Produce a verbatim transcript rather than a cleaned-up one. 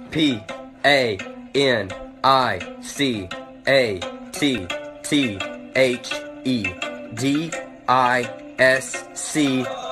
P A N I C A T T H E D I S C